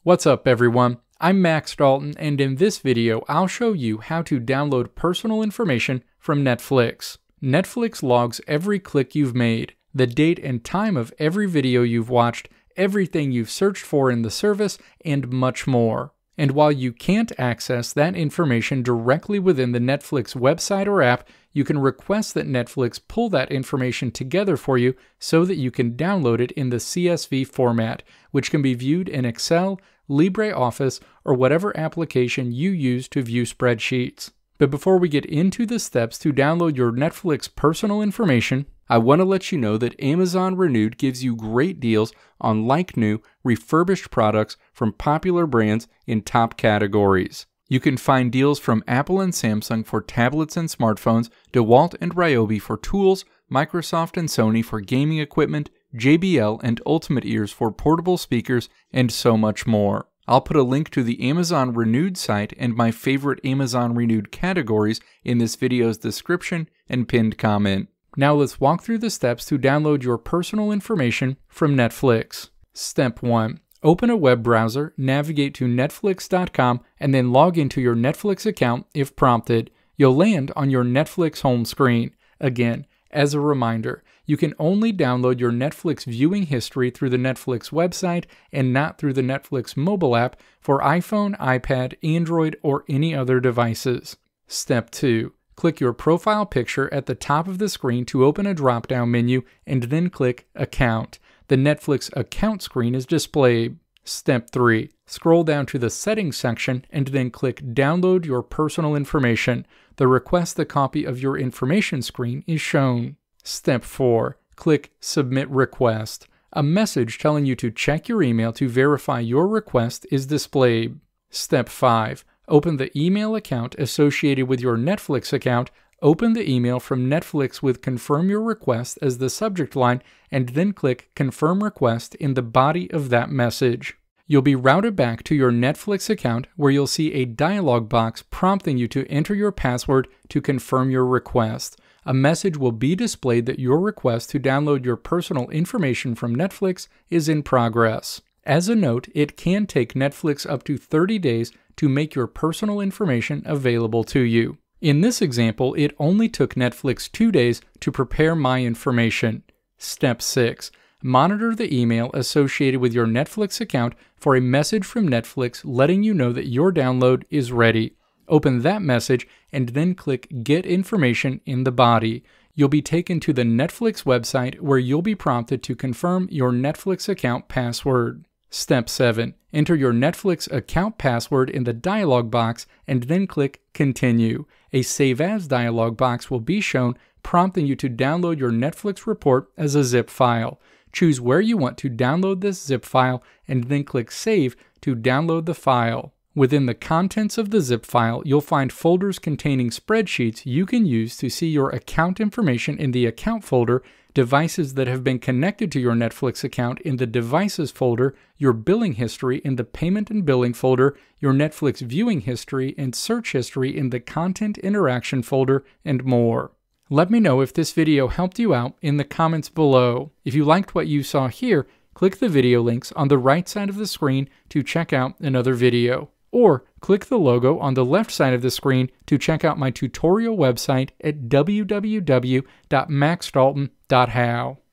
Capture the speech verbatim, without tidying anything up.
What's up everyone? I'm Max Dalton, and in this video I'll show you how to download personal information from Netflix. Netflix logs every click you've made, the date and time of every video you've watched, everything you've searched for in the service, and much more. And while you can't access that information directly within the Netflix website or app, you can request that Netflix pull that information together for you so that you can download it in the C S V format, which can be viewed in Excel, LibreOffice, or whatever application you use to view spreadsheets. But before we get into the steps to download your Netflix personal information, I want to let you know that Amazon Renewed gives you great deals on like-new, refurbished products from popular brands in top categories. You can find deals from Apple and Samsung for tablets and smartphones, DeWalt and Ryobi for tools, Microsoft and Sony for gaming equipment, J B L and Ultimate Ears for portable speakers, and so much more. I'll put a link to the Amazon Renewed site and my favorite Amazon Renewed categories in this video's description and pinned comment. Now let's walk through the steps to download your personal information from Netflix. Step one. Open a web browser, navigate to netflix dot com, and then log into your Netflix account if prompted. You'll land on your Netflix home screen. Again, as a reminder, you can only download your Netflix viewing history through the Netflix website and not through the Netflix mobile app for iPhone, iPad, Android, or any other devices. Step two. Click your profile picture at the top of the screen to open a drop-down menu and then click Account. The Netflix Account screen is displayed. Step three. Scroll down to the Settings section and then click Download Your Personal Information. The Request a Copy of Your Information screen is shown. Step four. Click Submit Request. A message telling you to check your email to verify your request is displayed. Step five. Open the email account associated with your Netflix account, open the email from Netflix with Confirm Your Request as the subject line, and then click Confirm Request in the body of that message. You'll be routed back to your Netflix account where you'll see a dialog box prompting you to enter your password to confirm your request. A message will be displayed that your request to download your personal information from Netflix is in progress. As a note, it can take Netflix up to thirty days to make your personal information available to you. In this example, it only took Netflix two days to prepare my information. Step six. Monitor the email associated with your Netflix account for a message from Netflix letting you know that your download is ready. Open that message and then click Get Information in the body. You'll be taken to the Netflix website where you'll be prompted to confirm your Netflix account password. Step seven. Enter your Netflix account password in the dialog box and then click Continue. A Save As dialog box will be shown, prompting you to download your Netflix report as a zip file. Choose where you want to download this zip file and then click Save to download the file. Within the contents of the zip file, you'll find folders containing spreadsheets you can use to see your account information in the Account folder, devices that have been connected to your Netflix account in the Devices folder, your billing history in the Payment and Billing folder, your Netflix viewing history and search history in the Content Interaction folder, and more. Let me know if this video helped you out in the comments below. If you liked what you saw here, click the video links on the right side of the screen to check out another video. Or click the logo on the left side of the screen to check out my tutorial website at w w w dot max dalton dot how.